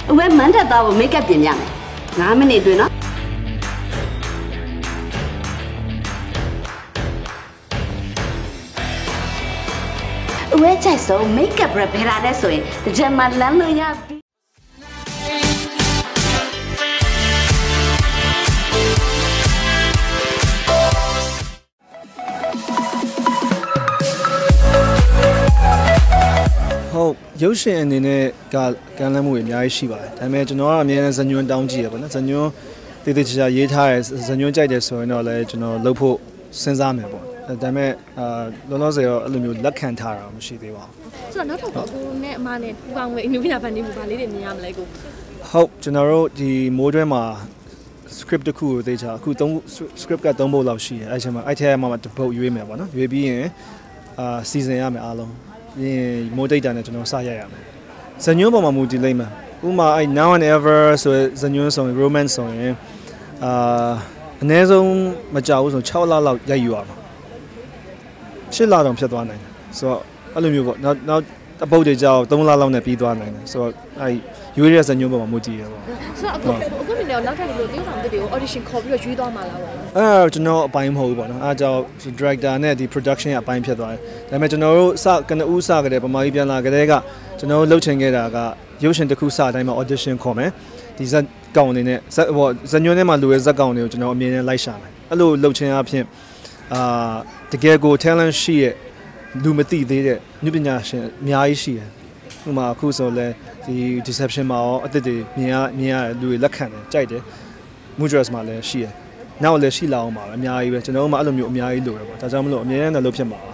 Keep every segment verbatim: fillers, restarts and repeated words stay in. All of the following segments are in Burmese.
ဝဲမန်တက်သားကိုမိတ်ကပ်ပြင်ကြမယ်ငါးမိနစ်အတွင်းနော်ဝဲချိုက်ဆုံးမိတ်ကပ်ဘရဘယ်လာလဲဆိုရင်ဒီချက်မှလမ်းလို့ရပြီဟုတ်ရုပ်ရှင်အနေနဲ့ကကမ်းလှမ်းမှုတွေအများကြီးရှိပါတယ်ဒါပေမဲ့ကျွန်တော်ကအမြဲတမ်းဇညွန်းတောင်းကြည့်ရပါတော့ဇညွန်းတည်တည်ချာချာရေးထားရဲဇညွန်းကြိုက်တယ်ဆိုရင်တော့လည်းကျွန်တော်လုပ်ဖို့စဉ်းစားမယ်ပေါ့ဒါပေမဲ့အာလောလောဆယ်ရောအဲ့လိုမျိုးလက်ခံထားတာမရှိသေးပါဘူးဆိုတော့နောက်ထပ်ကိုနဲ့အမနဲ့ပူပေါင်းမဲ့အင်နိုဗေးတာဖန်တီးမှုပါလေးတွေမြင်ရမလဲကိုဟုတ်ကျွန်တော်တို့ဒီမိုးတွဲမှာ script တစ်ခုကိုသိချာအခုသုံး script ကသုံးပုဒ်လောက်ရှိတယ်အဲ့ချိန်မှာအဲ့ထဲမှာတစ်ပုဒ်ရွေးမယ်ပေါ့နော်ရွေးပြီးရင်အာစီစဉ်ရမယ်အားလုံးပြီးရင်မိုးတိတ်တာနဲ့ကျွန်တော်စရရမယ်ဇညွန်းပေါ်မှာမူတည်လိမ့်မယ်ဥပမာအဲ့ now and ever ဆိုဇညွန်းဆိုရင် romance ဆိုရင်အာအနည်းဆုံးမကြောက်ဘူးဆို၆လလောက်ရိုက်ယူရမှာ၈လတောင်ဖြစ်သွားနိုင်တယ်ဆိုတော့အဲ့လိုမျိုးပေါ့နောက်နောက်အပုတ်တွေကြောက်၃လလောက်နဲ့ပြီးသွားနိုင်တယ်ဆိုတော့အဲ့ရွေးရဇညွန်းပေါ်မှာမူတည်ရပေါ့ဆိုတော့အခုအခုမြင်တော့နောက်ထပ်ဒီလိုတရုတ်ဆောင်တွေကို audition ခေါ်ပြီးတော့ရွေးသွားမှာလားပေါ့အဲ့ကျွန်တော်အပိုင်းမဟုတ်ဘူးပေါ့နော်အဲ့ကြောင့် director နဲ့ဒီ production အပိုင်းဖြစ်သွားတယ်ဒါပေမဲ့ကျွန်တော်တို့စကနဦးစကြတဲ့ပမာကြီးပြန်လာကြတဲ့ကကျွန်တော်တို့လှုပ်ချင်ခဲ့တာကရုပ်ရှင်တစ်ခုစတိုင်းမှာ audition ခေါ်မယ်ဒီဇက်ကောင်အနေနဲ့ဇက်ဟိုဇညွန်းထဲမှာလူရဲ့ဇက်ကောင်တွေကိုကျွန်တော်အမြင်နဲ့လိုက်ရှာမယ်အဲ့လိုလှုပ်ချင်အဖြစ်အာတကယ်ကို talent ရှိရဲ့လူမသိသေးတဲ့ညပညာရှင်အများကြီးရှိတယ်ဥပမာအခုဆိုလဲဒီ deception မှာရောအသစ်တွေမြင်ရမြင်ရလူတွေလက်ခံတယ်ကြိုက်တယ် Mudras မှာလည်းရှိတယ်နောက်လည်းရှိလာအောင်ပါပဲအများကြီးပဲကျွန်တော်တို့မှအဲ့လိုမျိုးအများကြီးလိုရပါဒါကြောင့်မလို့အမြဲတမ်းလုပ်ဖြစ်မှာပါ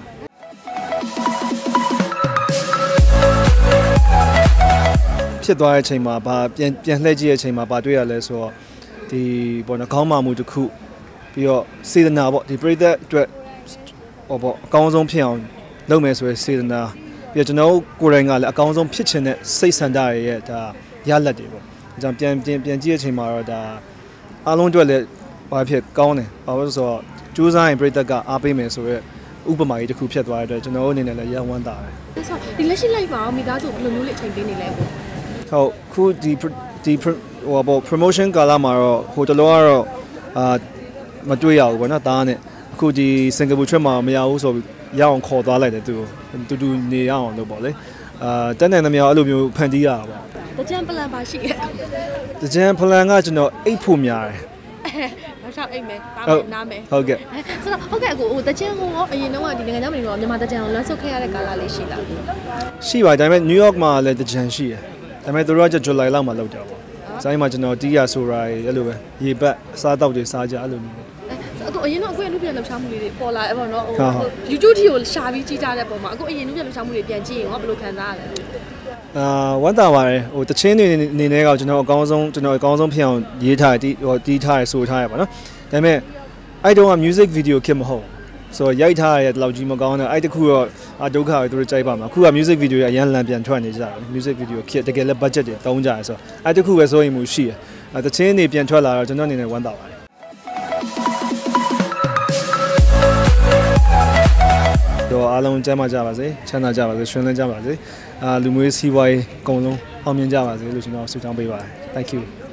ဖြစ်သွားတဲ့အချိန်မှာဗာပြန်ပြန်လှည့်ကြည့်တဲ့အချိန်မှာဗာတွေ့ရလဲဆိုတော့ဒီပေါ့နော်ခေါင်းမာမှုတစ်ခုပြီးတော့စေတနာပေါ့ဒီပရိသတ်အတွက်ဟောပေါ့အကောင်းဆုံးဖြစ်အောင်လုပ်မယ်ဆိုရယ်စေတနာပြီးတော့ကျွန်တော်ကိုယ်တိုင်ကလည်းအကောင်းဆုံးဖြစ်ချင်တဲ့စိတ်ဆန္ဒရဲ့ဒါရလဒ်တွေပေါ့အကြောင်းပြန်ပြန်ပြန်ကြည့်တဲ့အချိန်မှာတော့ဒါအားလုံးအတွက်လည်းဘာဖြစ်ကောင်းတယ်ဘာလို့ဆိုတော့ကြိုးစားရင်ပရိသတ်ကအားပေးမယ်ဆိုရဲဥပမာကြီးတစ်ခုဖြစ်သွားတဲ့အတွက်ကျွန်တော်တို့အနေနဲ့လည်းရဝမ်းသာတယ်ဆိုတော့ဒီလက်ရှိ live မှာမိသားစုဘယ်လိုမျိုးလေးအချိန်ပေးနေလဲကိုဟုတ်ခုဒီဒီဟိုပေါ့ promotion ကာလမှာတော့ဟိုတလောကတော့အာမတွေ့ရဘူးပေါ့နော်ဒါနဲ့အခုဒီစင်ကာပူ trip မှာမရဘူးဆိုပြီးရအောင်ခေါ်သွားလိုက်တယ်သူတူတူနေရအောင်လို့ပေါ့လေအာတက်နေတယ်များအဲ့လိုမျိုးဖန်တီးရတာပေါ့တကြံ plan ပါရှိရဲ့တကြံ plan ကကျွန်တော်အိတ်ဖို့များတယ်နောက်ချောက်အိတ်မယ်တားမယ်နားမယ်ဟုတ်ကဲ့ဆိုတော့ဟုတ်ကဲ့ကိုဟိုတကြံဟိုအရင်တော့ဒီနိုင်ငံခြားမှာတော့မြန်မာတကြံကိုလွှမ်းဆုပ်ခဲ့ရတဲ့ကာလလေးရှိလားရှိပါတယ်ဒါပေမဲ့ New York မှာလည်းတကြံရှိတယ်ဒါပေမဲ့သူတို့က July လောက်မှာလောက်ကြပါဆိုင်မှာကျွန်တော်တီးရဆိုရာအဲ့လိုပဲရေပတ်စားတောက်တွေစားကြအဲ့လိုမျိုးအခုအရင်တော့အခုအနုပြန်လှုပ်ရှားမှုလေးတွေပေါ်လာအဲ့ပေါ့နော်ဟို YouTube တီကိုရှာပြီးကြည့်ကြတဲ့ပုံမှာအခုအရင်အနုပြန်လှုပ်ရှားမှုတွေပြန်ကြည့်ရင်ဟောဘယ်လိုခံစားရလဲအာဝမ်းသာပါတယ်ဟိုတချင်းနေနေနေကကျွန်တော်အကောင်းဆုံးကျွန်တော်အကောင်းဆုံးဖြစ်အောင်ရေးထားတီးဟိုတီးထားရဆိုထားရပါနော်ဒါပေမဲ့အဲ့တုန်းက music video ခက်မဟုတ်ဆိုတော့ရိုက်ထားရတဲ့လောက်ကြီးမကောင်းတော့အဲ့တခုတော့အဒုက္ခပဲသူတို့ကြိုက်ပါမှာအခုက music video ရအရန်လန်ပြန်ထွက်နေကြတယ် music video ခက်တကယ်လည်း budget တွေတုံးကြရဆိုတော့အဲ့တခုပဲစိုးရိမ်မှုရှိတယ်အဲ့တချင်းနေပြန်ထွက်လာတော့ကျွန်တော်အနေနဲ့ဝမ်းသာပါတယ်တော့အားလုံးကျမ်းမာကြပါစေချမ်းသာကြပါစေရှင်လန်းကြပါစေအာလူမျိုးစီးပွားရေးအကုန်လုံးအောင်မြင်ကြပါစေလို့ကျွန်တော်ဆုတောင်းပေးပါတယ် thank you